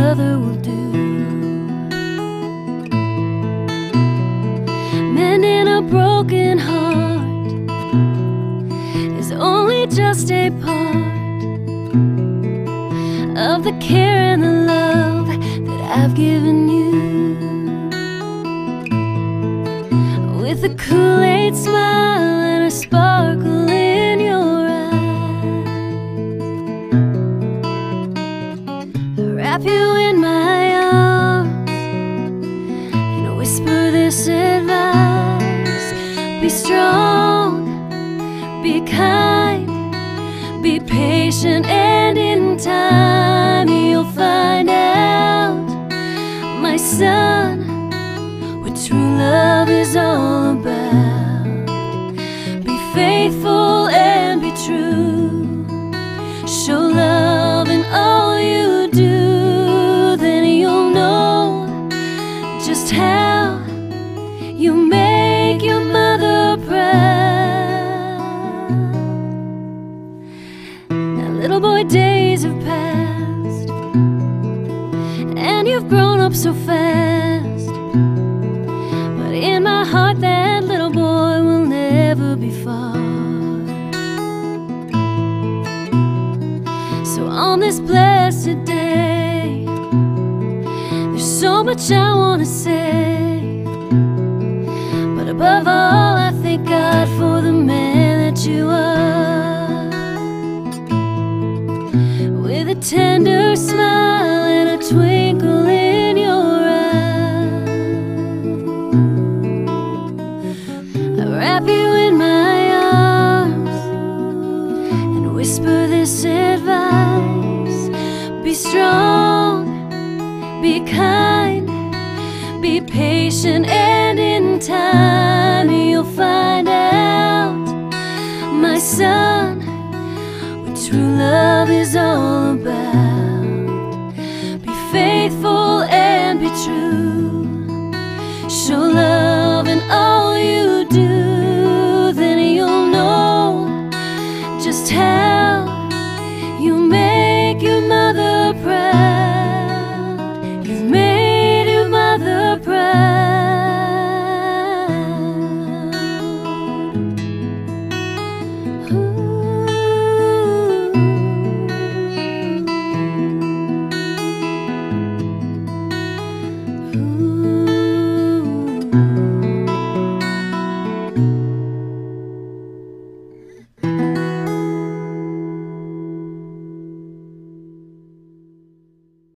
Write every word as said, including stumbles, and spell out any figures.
brother will do. Mending a broken heart is only just a part of the care and the love that I've given you. With a Kool-Aid smile and a sparkle in your eyes, I wrap you in my arms and whisper this advice: be strong, be kind, be patient, and in time you'll find out, my son, what true love is all about. Be faithful and be true, show love in all you do, then you'll know just how you make your mother proud. Now, little boy, days have passed and you've grown up so fast, but in my heart that little boy will never be far. So on this blessed day, there's so much I want to say, but above all I thank God for the man that you are. With a tender smile and a twinkle in your eye, I wrap you in my arms and whisper this advice: be strong, be kind, be patient, and in time you'll find out, my son, what true love is all about. Be faithful and be true, show love